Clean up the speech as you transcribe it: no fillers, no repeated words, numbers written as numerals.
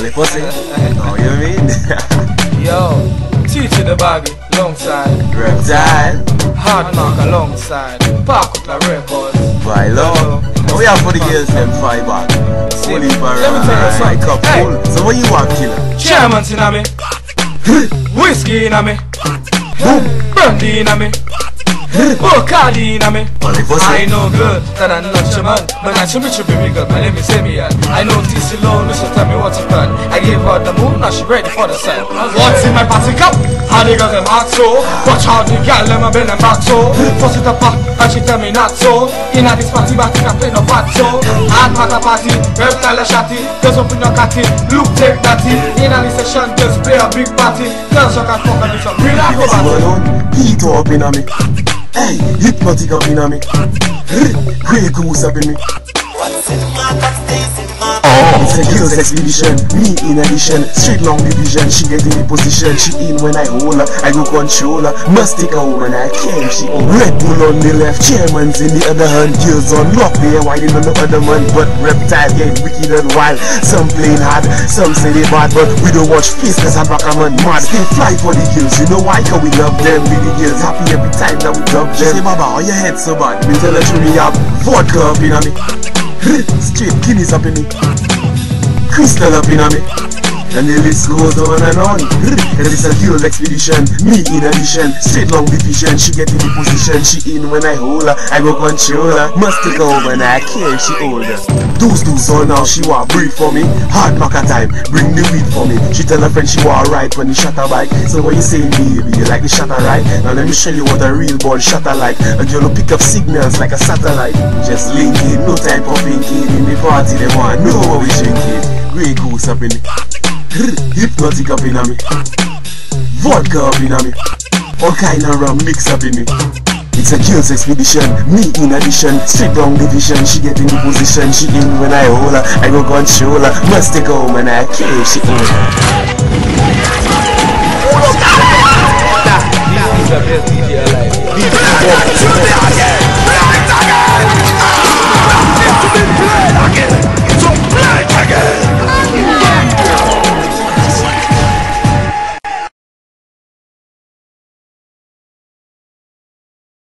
Well, if I say, oh, you mean? Yo, teaching the baggy, alongside Reptile, hard knock alongside Park up the records. by law. Now we have for the girls them fiber. Holy let me tell you something. cup Hey. full. So what you want, killer? Chairman's in a me, whiskey in a me, brandy in a me, Bacardi in a me. Well, if I I say, know good that I'm not your man, but I should be me good. My name is Emian. I know TC low, Lucian tell me what you done. I gave her the moon, now she ready for the sun. What's in my party cup? How they got them hot so? Watch how the girl them a bend them back so. Force it up and she tell me not so. In a this party back can play no part so. Hard matter party, Reptile a shotty. Girls up in your catty, look take datty. In a this session, just play a big party. Girls you can fuck and do some real acrobatic. heat up in a me. Hey, hypnotic up in a me. Grey goose up in me. It's a girl's expedition, me in addition. Straight long division, she get in the position. She in when I hold her, I go control her. Must take her when I can, she on. Red Bull on the left, chairman's in the other hand. Girls on lock there, whining on the other man. But Reptile get wicked and wild. Some playing hard, some say they bad. But we don't watch faceless and rock a man mad. They fly for the girls, you know why? Cause we love them. With the girls happy every time that we love them. She say, Baba, why your head so bad? Me tell her to me have vodka up in a me. Straight Guinness up in me. Crystal up in a me. And the list goes on and on. And it's a girl's expedition, me in addition. Straight long division, she get in the position. She in when I hold her, I go control her. Must take her over and I care if she older. Deuce so now she want breathe for me. Hard knocker time, bring the weed for me. She tell her friend she want ride when he shot her bike. So what you saying, baby, you like the shutter right? Now let me show you what a real ball shutter like. A girl will pick up signals like a satellite. Just link it, no time for thinking. In the party they want know what we drinking. Grey goose up in it. Hypnotic up in a me. Vodka up in a me. All kind of rum mix up in me. It's a girl's expedition, me in addition. Straight long division, she get in the position. She in when I hold her, I go control her. Must take her home and I care if she own her.